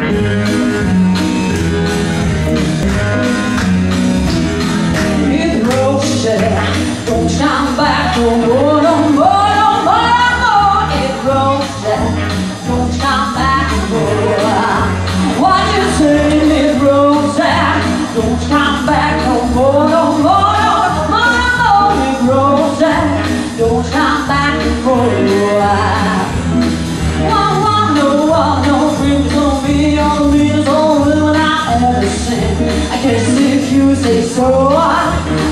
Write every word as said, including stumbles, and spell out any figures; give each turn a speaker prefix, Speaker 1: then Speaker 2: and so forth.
Speaker 1: Don't come back no more, no more, no more, no more. It grows, don't come back no more. What you say, it grows, don't come back no more, no more, no more, no more. It grows, don't come back no more. One, one, no, one, no, dreams on me, on me is all that I ever seen. I guess if you say so.